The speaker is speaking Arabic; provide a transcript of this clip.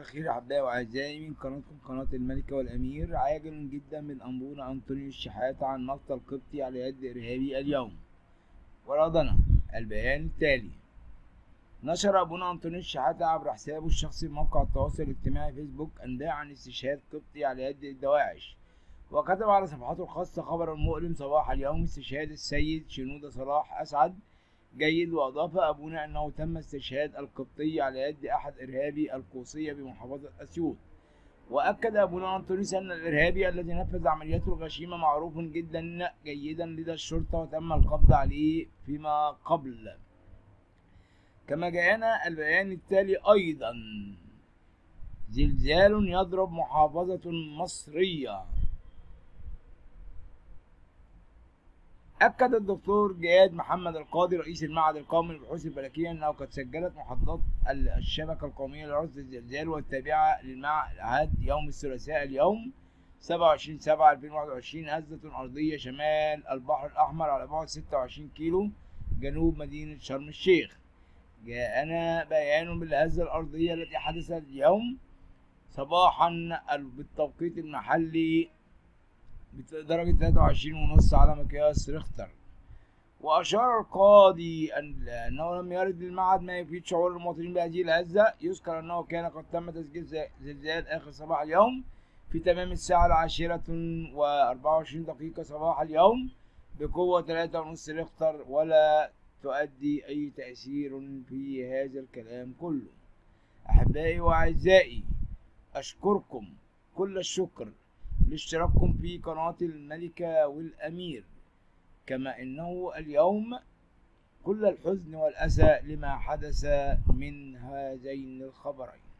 الخير أحبائي وأعزائي من قناتكم قناة الملكة والأمير. عاجل جدا من أنبونا أنطونيو الشحاتة عن مقتل قبطي على يد إرهابي اليوم. وردنا البيان التالي: نشر أبونا أنطونيو الشحاتة عبر حسابه الشخصي في موقع التواصل الاجتماعي فيسبوك أنباء عن استشهاد قبطي على يد الدواعش، وكتب على صفحته الخاصة خبرا مؤلم صباح اليوم: استشهاد السيد شنودة صلاح أسعد جيد. وأضاف أبونا أنه تم استشهاد القبطي على يد أحد إرهابي القوسية بمحافظة أسيوط. وأكد أبونا أنطونيوس أن الإرهابي الذي نفذ عملياته الغشيمة معروف جيدا لدى الشرطة وتم القبض عليه فيما قبل. كما جاءنا البيان التالي أيضا: زلزال يضرب محافظة مصرية. أكد الدكتور جهاد محمد القاضي رئيس المعهد القومي للبحوث الفلكية أنه قد سجلت محطات الشبكة القومية لرصد الزلزال والتابعة للمعهد يوم الثلاثاء اليوم 27/7/2021 هزة أرضية شمال البحر الأحمر على بعد 26 كيلو جنوب مدينة شرم الشيخ. جاءنا بيان بالهزة الأرضية التي حدثت اليوم صباحا بالتوقيت المحلي بدرجة 23.5 على مقياس ريختر. وأشار القاضي أنه لم يرد للمعهد ما يفيد شعور المواطنين بهذه الهزة. يذكر أنه كان قد تم تسجيل زلزال آخر صباح اليوم في تمام الساعة 10:24 صباح اليوم بقوة 3.5 ريختر، ولا تؤدي أي تأثير في هذا الكلام كله. أحبائي وأعزائي، أشكركم كل الشكر لاشتراككم في قناة الملكة والأمير، كما إنه اليوم كل الحزن والأسى لما حدث من هذين الخبرين.